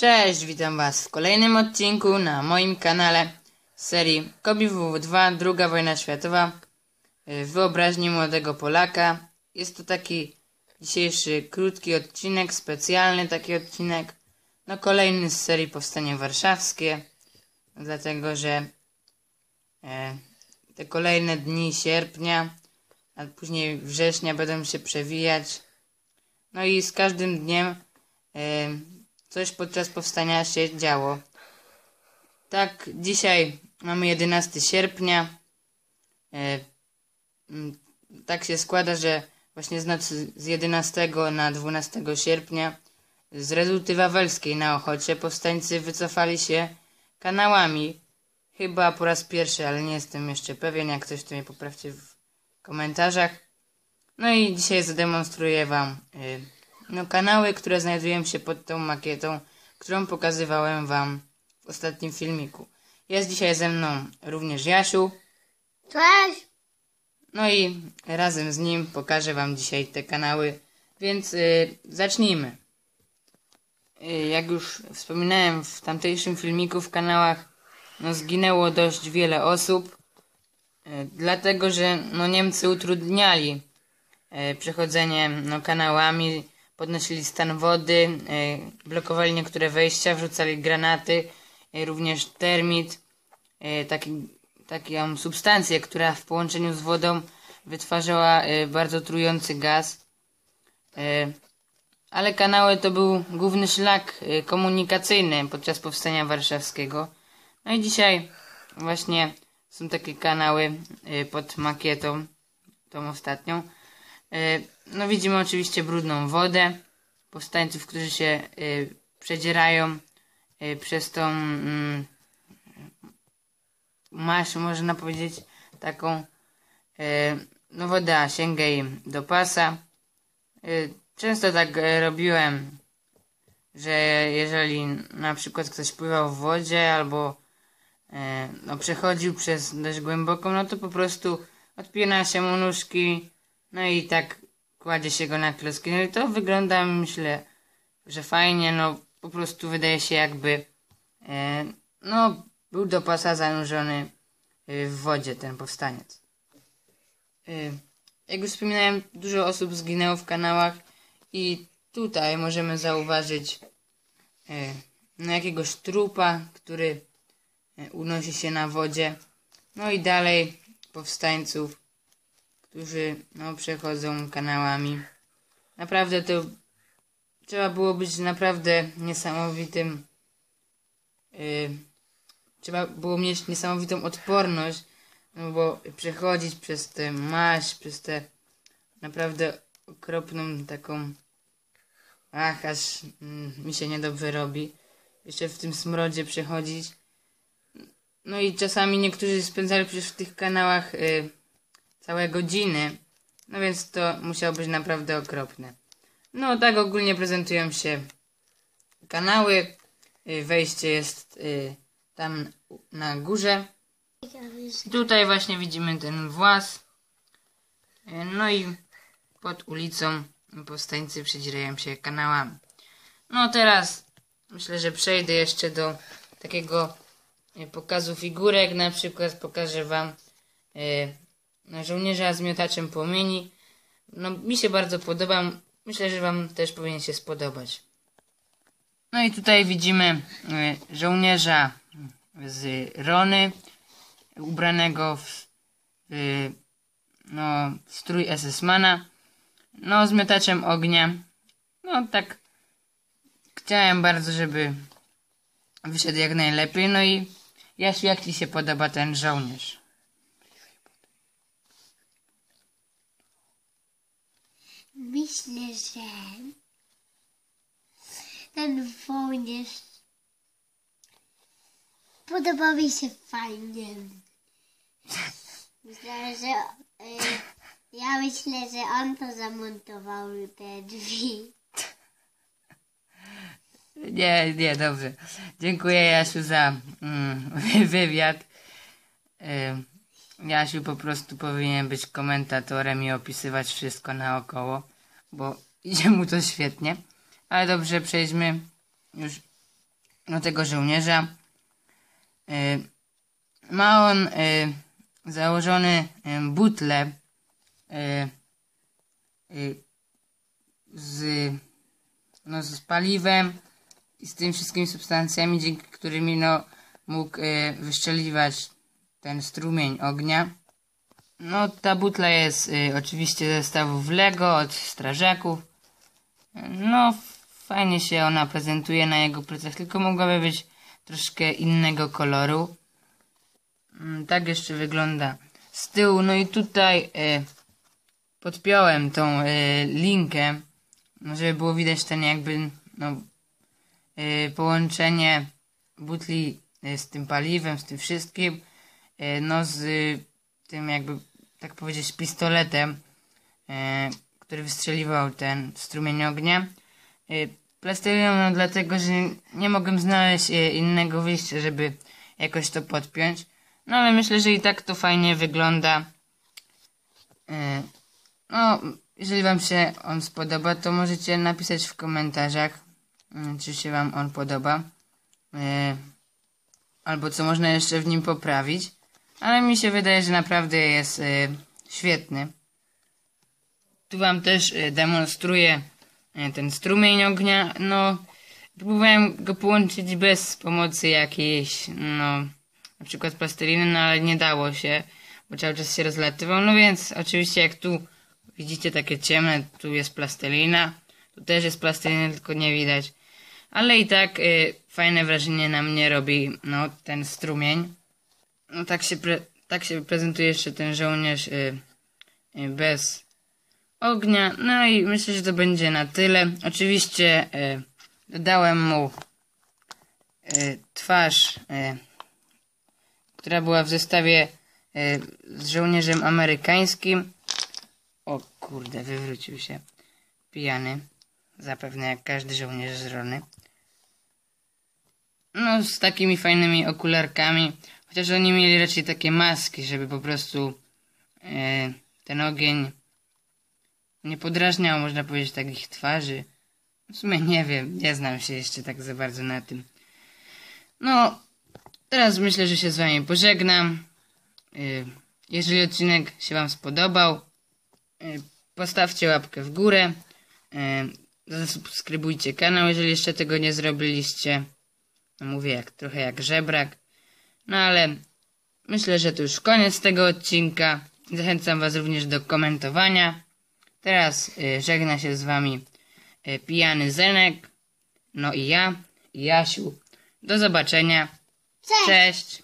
Cześć, witam Was w kolejnym odcinku na moim kanale z serii Kobi WW2, II wojna światowa w wyobraźni młodego Polaka. Jest to taki dzisiejszy krótki odcinek, specjalny taki odcinek. No kolejny z serii Powstanie Warszawskie, dlatego że te kolejne dni sierpnia, a później września będą się przewijać. No i z każdym dniem coś podczas powstania się działo. Tak, dzisiaj mamy 11 sierpnia. Tak się składa, że właśnie z nocy z 11 na 12 sierpnia z Reduty Wawelskiej na Ochocie powstańcy wycofali się kanałami. Chyba po raz pierwszy, ale nie jestem jeszcze pewien. Jak coś, to mnie poprawcie w komentarzach. No i dzisiaj zademonstruję Wam kanały, które znajdują się pod tą makietą, którą pokazywałem Wam w ostatnim filmiku. Jest dzisiaj ze mną również Jasiu. Cześć! No i razem z nim pokażę Wam dzisiaj te kanały, więc zacznijmy. Jak już wspominałem w tamtejszym filmiku, w kanałach zginęło dość wiele osób, dlatego że Niemcy utrudniali przechodzenie kanałami, podnosili stan wody, blokowali niektóre wejścia, wrzucali granaty, również termit, taką substancję, która w połączeniu z wodą wytwarzała bardzo trujący gaz. Ale kanały to był główny szlak komunikacyjny podczas powstania warszawskiego. No i dzisiaj właśnie są takie kanały pod makietą, tą ostatnią. No widzimy oczywiście brudną wodę powstańców, którzy się przedzierają przez tą maść, można powiedzieć, taką. Woda sięga im do pasa. Często tak robiłem, że jeżeli na przykład ktoś pływał w wodzie albo przechodził przez dość głęboką, to po prostu odpina się mu nóżki, no i tak kładzie się go na klocki. No i to wygląda, myślę, że fajnie, po prostu wydaje się jakby był do pasa zanurzony w wodzie ten powstaniec. Jak już wspominałem, dużo osób zginęło w kanałach i tutaj możemy zauważyć jakiegoś trupa, który unosi się na wodzie. No i dalej powstańców, którzy przechodzą kanałami. Naprawdę to trzeba było być naprawdę niesamowitym. Trzeba było mieć niesamowitą odporność, bo przechodzić przez tę maść, przez tę naprawdę okropną taką, aż mi się niedobrze robi. Jeszcze w tym smrodzie przechodzić. No i czasami niektórzy spędzali przecież w tych kanałach całe godziny. No więc to musiało być naprawdę okropne. No tak ogólnie prezentują się kanały. Wejście jest tam na górze. Tutaj właśnie widzimy ten włas. No i pod ulicą powstańcy przedzierają się kanałami. No teraz myślę, że przejdę jeszcze do takiego pokazu figurek. Na przykład pokażę Wam żołnierza z miotaczem płomieni. Mi się bardzo podoba. Myślę, że Wam też powinien się spodobać. No i tutaj widzimy żołnierza z Rony, ubranego w strój SS-mana, z miotaczem ognia. Tak chciałem bardzo, żeby wyszedł jak najlepiej. No i Jasiu, jak Ci się podoba ten żołnierz? Myślę, że ten żołnierz podoba mi się fajnie. Myślę, że on to zamontował, te drzwi. Nie, dobrze. Dziękuję, Jasiu, za wywiad. Jasiu po prostu powinien być komentatorem i opisywać wszystko naokoło, bo idzie mu to świetnie. Ale dobrze, przejdźmy już no, tego żołnierza. Ma on założony butlę z paliwem i z tymi wszystkimi substancjami, dzięki którymi no, mógł wyszczeliwać ten strumień ognia. No, ta butla jest oczywiście ze zestawów Lego od strażaków. No, fajnie się ona prezentuje na jego plecach, tylko mogłaby być troszkę innego koloru. Tak jeszcze wygląda z tyłu. No i tutaj podpiąłem tą linkę, żeby było widać ten jakby no, połączenie butli z tym paliwem, z tym wszystkim, no z tym jakby, tak powiedzieć, pistoletem, który wystrzeliwał ten strumień ognia. Plasteliną, no dlatego, że nie mogłem znaleźć innego wyjścia, żeby jakoś to podpiąć. No ale myślę, że i tak to fajnie wygląda. No, jeżeli wam się on spodoba, to możecie napisać w komentarzach, czy się wam on podoba. Albo co można jeszcze w nim poprawić. Ale mi się wydaje, że naprawdę jest świetny. Tu wam też demonstruję ten strumień ognia. No, próbowałem go połączyć bez pomocy jakiejś, no, na przykład plasteliny, no ale nie dało się, bo cały czas się rozlatywał. No więc oczywiście jak tu widzicie takie ciemne, tu jest plastelina. Tu też jest plastelina, tylko nie widać. Ale i tak fajne wrażenie na mnie robi no, ten strumień. No tak się prezentuje jeszcze ten żołnierz bez ognia. No i myślę, że to będzie na tyle. Oczywiście dodałem mu twarz, która była w zestawie z żołnierzem amerykańskim. O kurde, wywrócił się. Pijany. Zapewne jak każdy żołnierz z Rony. No, z takimi fajnymi okularkami. Chociaż oni mieli raczej takie maski, żeby po prostu ten ogień nie podrażniał, można powiedzieć, tak ich twarzy. W sumie nie wiem, nie znam się jeszcze tak za bardzo na tym. No, teraz myślę, że się z wami pożegnam. Jeżeli odcinek się wam spodobał, postawcie łapkę w górę. Zasubskrybujcie kanał, jeżeli jeszcze tego nie zrobiliście. No mówię, trochę jak żebrak. No ale myślę, że to już koniec tego odcinka. Zachęcam was również do komentowania. Teraz żegna się z wami pijany Zenek. No i ja, i Jasiu. Do zobaczenia. Cześć! Cześć.